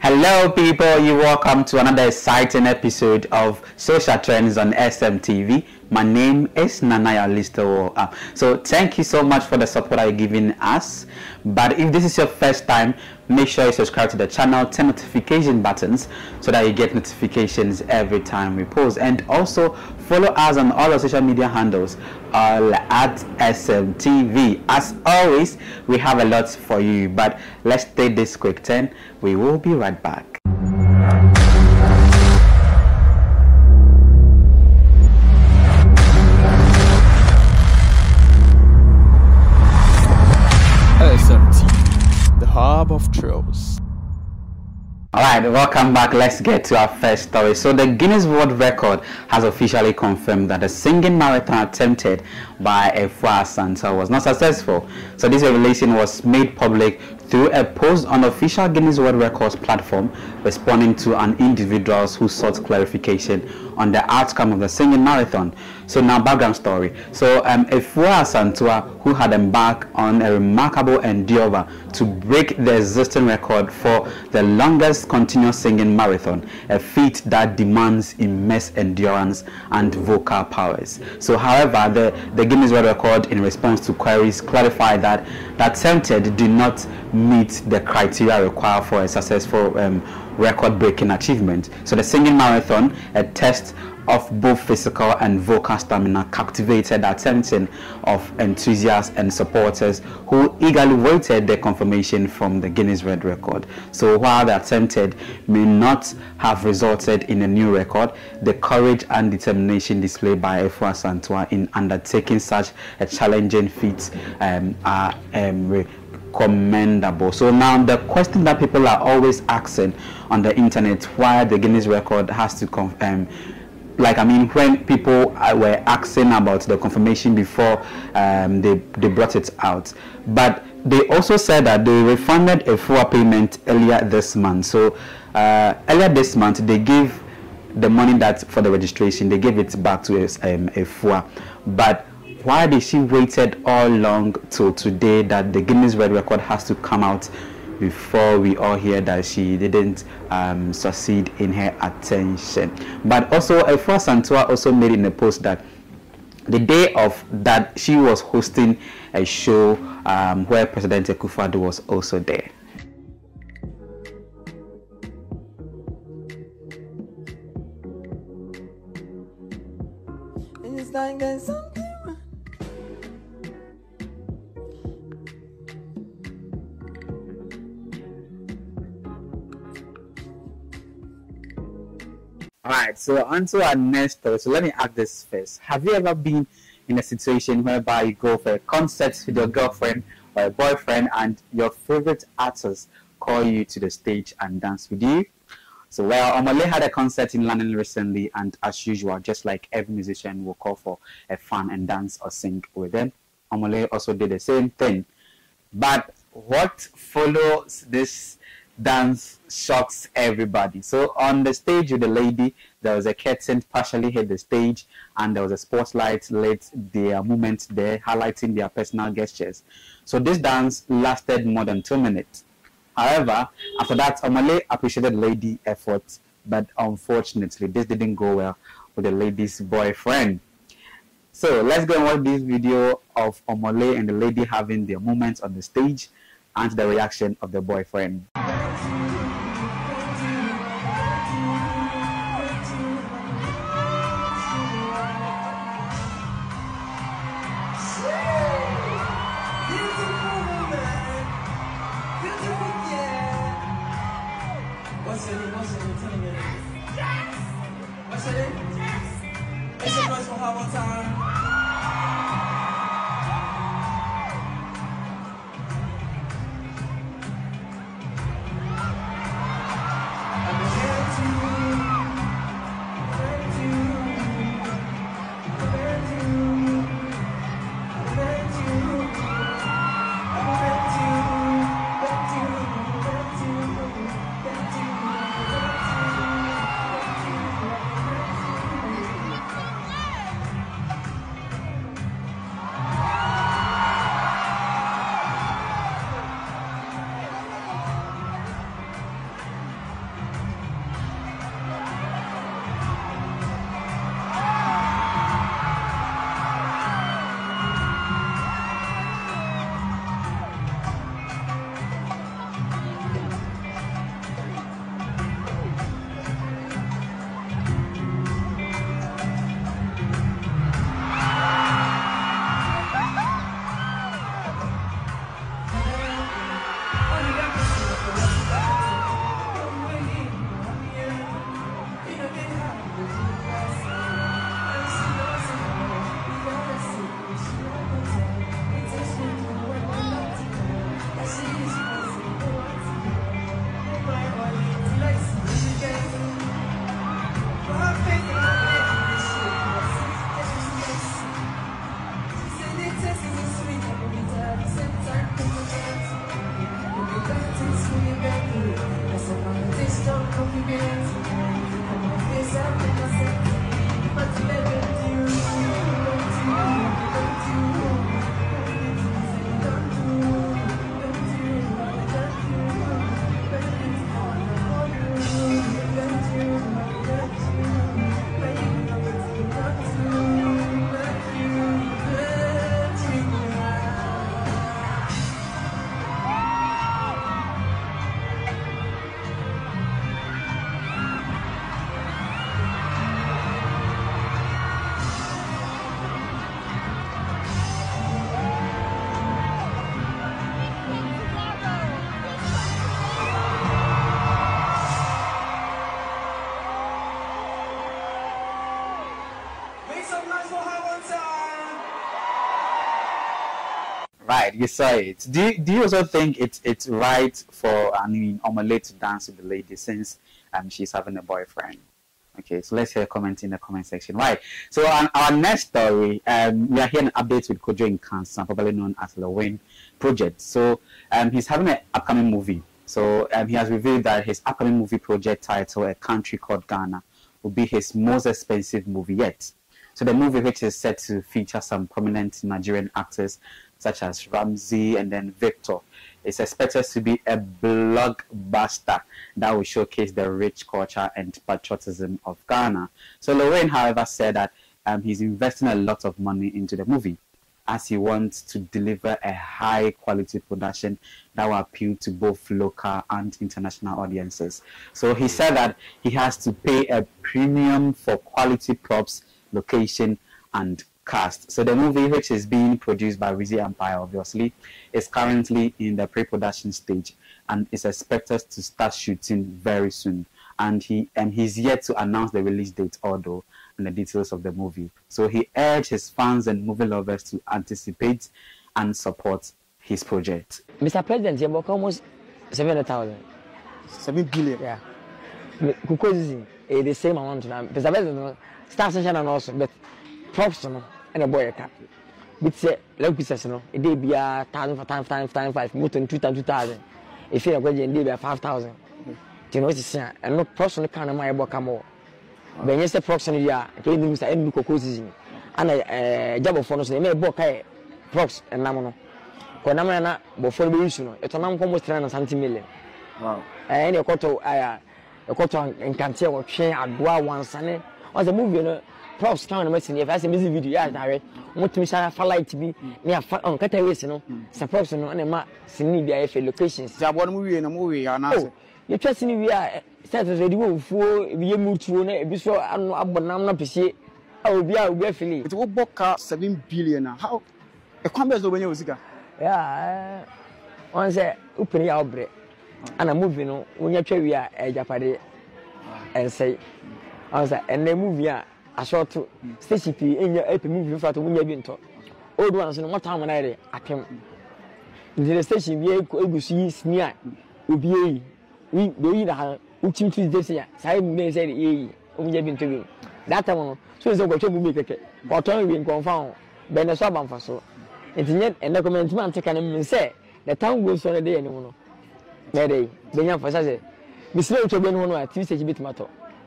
Hello people, you're welcome to another exciting episode of Social Trends on SMTV. My name is Nanaya Listo. So thank you so much for the support you're giving us. But if this is your first time, make sure you subscribe to the channel, turn notification buttons so that you get notifications every time we post. And also follow us on all our social media handles, all at SMTV. As always, we have a lot for you, but let's take this quick turn. We will be right back. SMTV, the hub of thrills. Alright, welcome back. Let's get to our first story. So the Guinness World Record has officially confirmed that the singing marathon attempted by Efua Asantewaa was not successful. So this revelation was made public through a post on the official Guinness World Records platform, responding to an individual who sought clarification on the outcome of the singing marathon. So now, background story. So Efua Asantewaa, who had embarked on a remarkable endeavor to break the existing record for the longest continuous singing marathon, a feat that demands immense endurance and vocal powers. So however, the Guinness World Record, in response to queries, clarified that the attempted did not meet the criteria required for a successful record-breaking achievement. So the singing marathon, a test of both physical and vocal stamina, captivated the attention of enthusiasts and supporters who eagerly waited the confirmation from the Guinness World Record. So while the attempted may not have resulted in a new record, the courage and determination displayed by Efua Asantewaa in undertaking such a challenging feat are commendable. So now the question that people are always asking on the internet, why the Guinness Record has to when people were asking about the confirmation before they brought it out, but they also said that they refunded Efua payment earlier this month. So earlier this month they gave the money that for the registration, they gave it back to Efua. But why did she waited all long till today that the Guinness World Record has to come out before we all hear that she didn't succeed in her attention? But also Efua Asantewaa also made in a post that the day of that she was hosting a show where President Akufo-Addo was also there. It's like there's something. Alright, so on to our next story. So let me ask this first. Have you ever been in a situation whereby you go for a concert with your girlfriend or a boyfriend and your favorite artist call you to the stage and dance with you? So well, Omole had a concert in London recently, and as usual, just like every musician will call for a fan and dance or sing with them, Omole also did the same thing. But what follows this dance shocks everybody. So on the stage with the lady, there was a curtain partially hid the stage, and there was a spotlight lit their movements there, highlighting their personal gestures. So this dance lasted more than 2 minutes. However, after that, Omole appreciated the lady's efforts, but unfortunately this didn't go well with the lady's boyfriend. So let's go and watch this video of Omole and the lady having their moments on the stage and the reaction of the boyfriend. It's a nice one, have one time. Right, you saw it. Do you also think it's right for Omole to dance with the lady since she's having a boyfriend? Okay, so let's hear a comment in the comment section. Right. So on our next story, we are hearing an update with Kojo Nkansah, probably known as Lewin Project. So he's having an upcoming movie. So he has revealed that his upcoming movie project title, A Country Called Ghana, will be his most expensive movie yet. So the movie, which is set to feature some prominent Nigerian actors such as Ramsey and then Victor, is expected to be a blockbuster that will showcase the rich culture and patriotism of Ghana. So Lewin, however, said that he's investing a lot of money into the movie as he wants to deliver a high quality production that will appeal to both local and international audiences. So he said that he has to pay a premium for quality props, location, and cast. So the movie, which is being produced by Rizzy Empire, obviously, is currently in the pre-production stage and is expected to start shooting very soon. And he's yet to announce the release date, although, and the details of the movie. So he urged his fans and movie lovers to anticipate and support his project. Mr. President, you have almost 700,000. 7 billion. Yeah. Because it's the same amount now. Mr. President, start sunshine and also, but props and a boy cap. But say, like we said, it may be 1,000 5 more than 2,000. If you're going to be 5,000. You know, it's and no props on the kind of my book more. But yes, the props on the year, Mr. M. Cocosis, and a job of phones, they may book props and Namono. Konamana, before the issue, it's an almost 300 million. Wow. And a quarter, a quarter and can't tell what chain at Bois once and was a movie, you know, props count a message. If I see a busy video, I want to miss a light to be near on Cataways, you know, some props and a map, seeing the locations. There one movie in a movie, and you trust in we are started ready for we moved to a bishop and Abonam Piché. I will be out with Philly. it will book 7 billion. How a compass over your Zika? Yeah, once a open outbreak and a movie, no, when you try we are a Japade and say, and the movie a short to station in your epic movie for to win your binto. Old ones and what time when I came. The station we could see sneer would be. We have ultimate this year. I may say, only have been to me. That time, so is a good to make it. Or turn we confound. Ben a sob for so. It's yet and the commencement can say the town goes on a day anymore. Mayday, the young for such Miss Lowe to be one at Tuesday bit matter.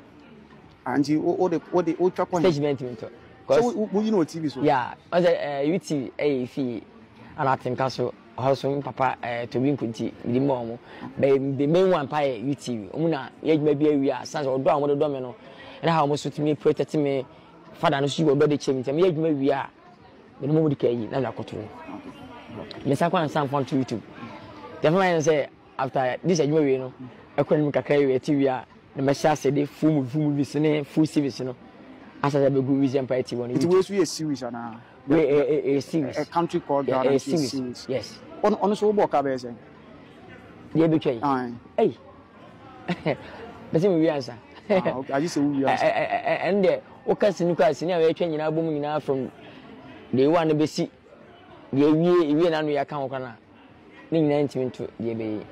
And you what the old chap on Stage maintenance. So, you know, TV. So, yeah, as a UT a fee and Latin Castle. Also, Papa to win Kunti, the Momo. The main one pie, UT, Una, yet maybe we are sons or down with the domino, and how much to me protecting me, Father, and she will be the chamber, and yet maybe we are the moment decay, and I got to. Miss Aquan and some fun to YouTube. The man say, after this, I know, I couldn't make a carry a TV, the Messiah said, the full movie, full series, you know, as I have a good reason, party one. it was a series and a series. A country called Ghana. A series. Yes. On so book, I say. Yeah, betray. Hey. But we answer. I just say we answer. And the Ocas in our training album now from the one to be see. The we and we account 90 to the baby.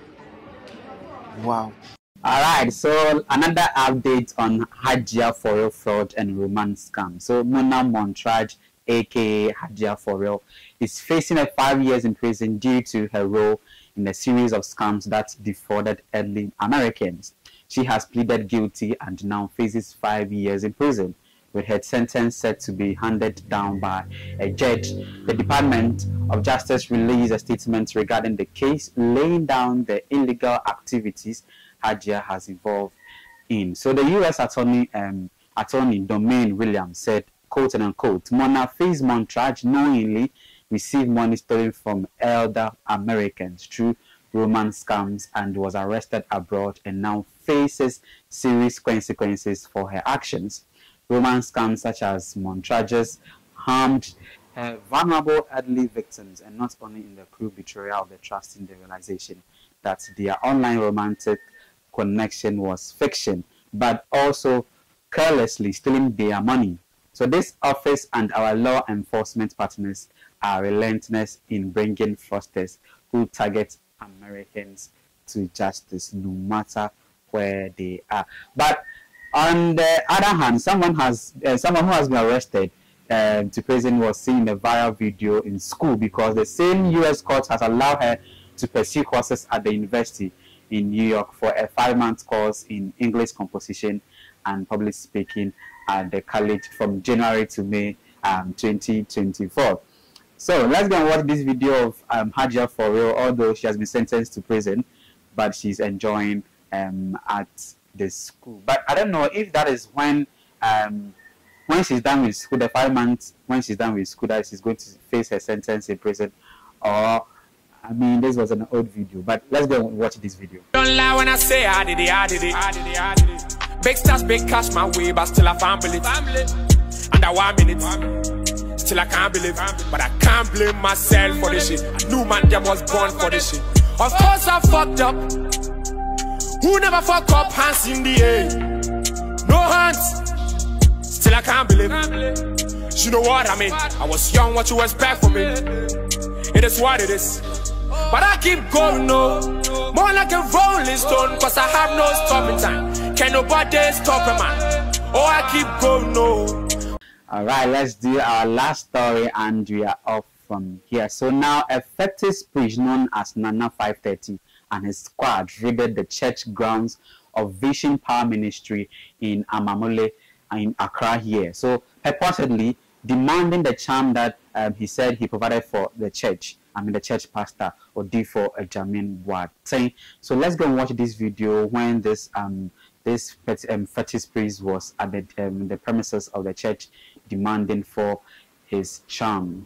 Wow. All right, so another update on Hajia Forel fraud and romance scam. So Mona Montrage, aka Hajia Forel, is facing 5 years in prison due to her role in a series of scams that defrauded elderly Americans. She has pleaded guilty and now faces 5 years in prison, with her sentence set to be handed down by a judge. The Department of Justice released a statement regarding the case, laying down the illegal activities Hajia has involved in. So the U.S. Attorney Domain Williams said, quote and unquote, Mona Faze Montrage knowingly received money stolen from elder Americans through romance scams and was arrested abroad and now faces serious consequences for her actions. Romance scams such as Montrage's harmed vulnerable elderly victims, and not only in the cruel betrayal of the trust in the realization that their online romantic connection was fiction, but also carelessly stealing their money. So this office and our law enforcement partners are relentless in bringing fraudsters who target Americans to justice, no matter where they are. But on the other hand, someone who has been arrested to prison was seen in a viral video in school because the same U.S. court has allowed her to pursue courses at the university in New York for a 5-month course in English composition and public speaking at the college from January to May 2024. So let's go and watch this video of Hajia for real, although she has been sentenced to prison, but she's enjoying at the school. But I don't know if that is when she's done with school, the 5 months, when she's done with school, that she's going to face her sentence in prison, or I mean, this was an old video. But let's go and watch this video. Don't lie when I say I did it. Big stars, big cash my way, but still I can't believe. Under 1 minute, still I can't believe. But I can't blame myself for this shit. I knew man them was born for this shit. Of course I fucked up. Who never fuck up? Hands in the air. No hands. Still I can't believe. You know what I mean? I was young, what you expect from me? It is what it is. But I keep going, no. More like a rolling stone, cause I have no stopping time. Can nobody stop a man? Oh, I keep going, no. Alright, let's do our last story and we are off from here. So now a fetish priest known as Nana 530 and his squad raided the church grounds of Vision Power Ministry in Amamule in Accra here. So purportedly demanding the charm that he said he provided for the church. I mean the church pastor Odifo Jamin Ward. So let's go and watch this video when this fetish priest was at the premises of the church demanding for his charm.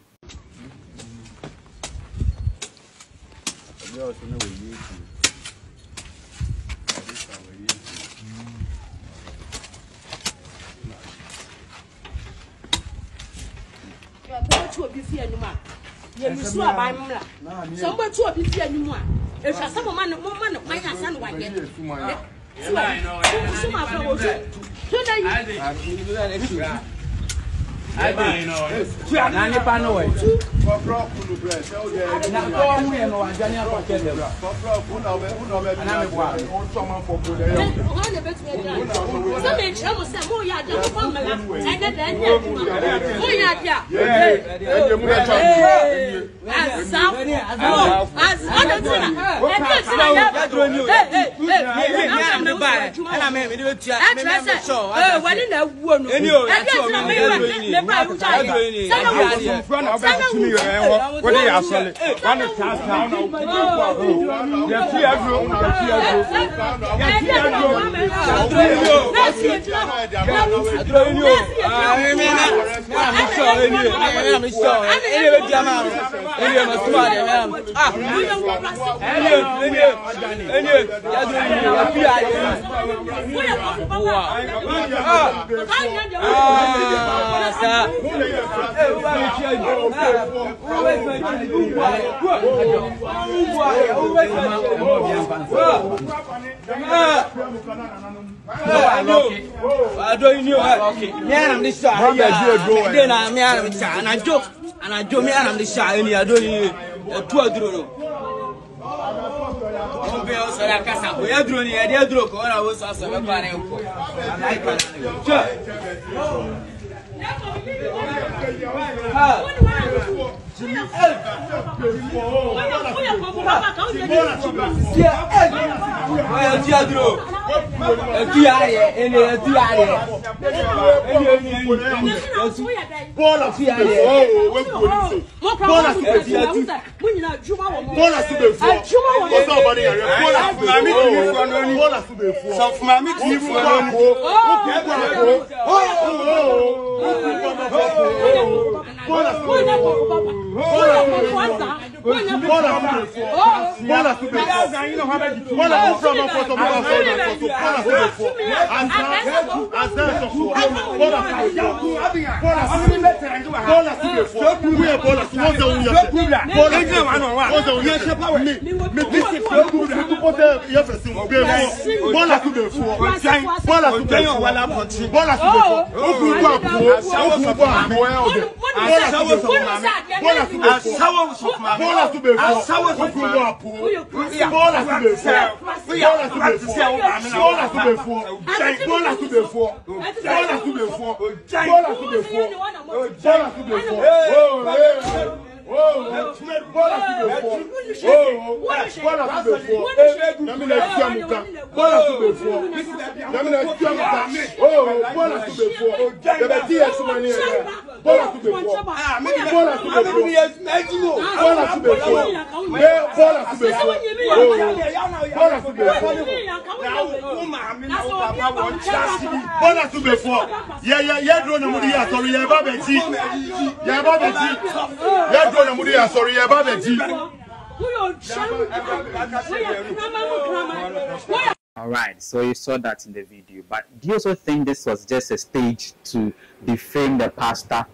All right, so you saw that in the video, but do you also think this was just a stage to defame the pastor?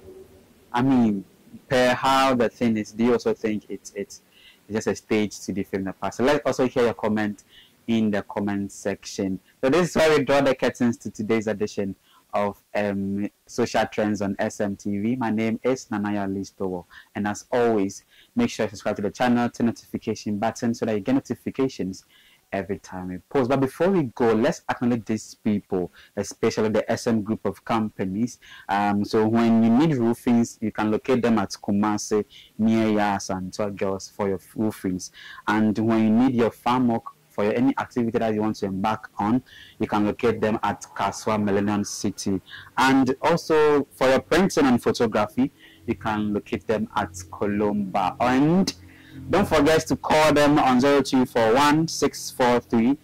I mean, per how the thing is, do you also think it's just a stage to defame the pastor? Let's also hear your comment in the comment section. So this is where we draw the curtains to today's edition of Social Trends on SMTV. My name is Nanaya Listowo, and as always, make sure you subscribe to the channel, turn notification button so that you get notifications every time we post. But before we go, let's acknowledge these people, especially the SM group of companies. So when you need roofings, you can locate them at Kumasi near Yas and Tour Girls for your roofings. And when you need your farm work for any activity that you want to embark on, you can locate them at Kaswa Millennium City. And also for your printing and photography, you can locate them at Colomba. And don't forget to call them on 0241 643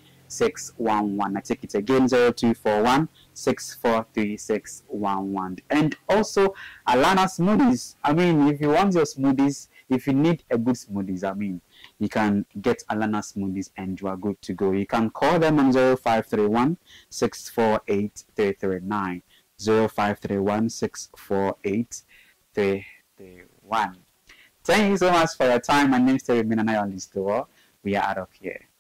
611. I take it again, 0241 643 611. And also Alana Smoothies. I mean, if you want your smoothies, if you need a good smoothies, I mean, you can get Alana Smoothies and you are good to go. You can call them on 0531 648 339. 0531 648 331. Thank you so much for your time. My name is Terry Minanaya Listowo. We are out of here.